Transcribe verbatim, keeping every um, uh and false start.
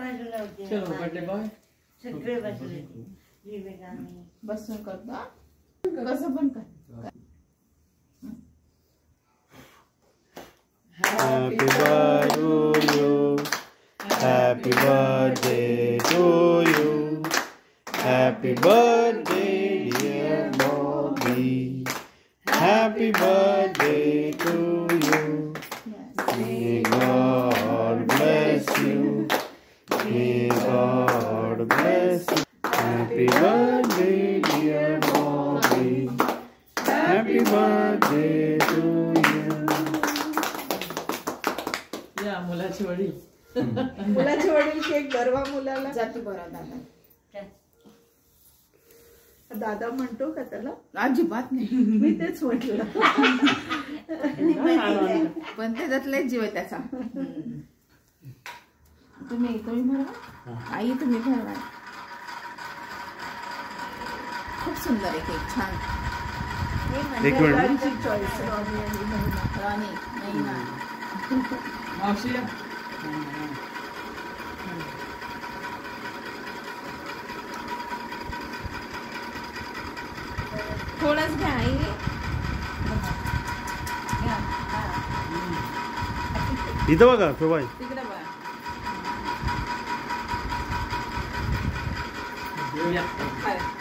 बाजूला होती. चलो बर्थडे बॉय सगळे बसले विवेकाने बसून करतो कसं पण कर. Happy birthday to you. Happy birthday to you. Happy birthday dear Bobby. Happy birthday to you. May God bless you. May God bless you. Happy birthday dear Bobby. Happy birthday to you. या मुलाची वडील. मुलाची वडील cake गरवा मुलाला जातो बरं. दादा दादा म्हणतो का त्याला? अजिबात नाही. मी तेच म्हटलं. पण त्याच्यातलेच जीव आहे त्याचा. तुम्ही तुम्ही भरवा आई, तुम्ही भरवा. खूप सुंदर आहे केक, छान. एक मिनिट. चॉईस रॉनी आणि महिमा. रॉनी महिमा मावशी थोडंच घ्या आई. इथं बघा शोभाई. तिकडे बघा. या